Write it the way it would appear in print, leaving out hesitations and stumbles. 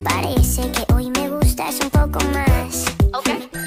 Parece que hoy me gustas un poco más. Ok.